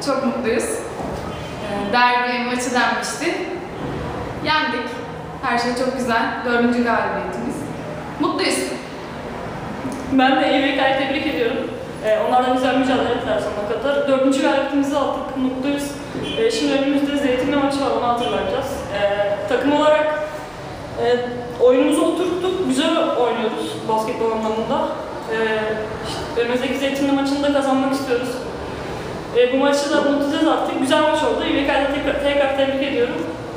Çok mutluyuz. Derbi maçı denmişti. Yendik. Her şey çok güzel. 4. galibiyetimiz. Mutluyuz. Ben de İBK'yı tebrik ediyorum. Onlardan güzel mücadele ettiler sonuna kadar. 4. galibiyetimizi aldık, mutluyuz. Şimdi önümüzde Zeytinli maçı var, onu hatırlayacağız. Takım olarak oyunumuzu oturttuk, güzel oynuyoruz basketbol anlamında. Önümüzdeki Zeytinli maçını da kazanmak istiyoruz. Bu maçı da unutacağız artık. Güzel maç oldu. İBK'yı tekrar tebrik ediyorum.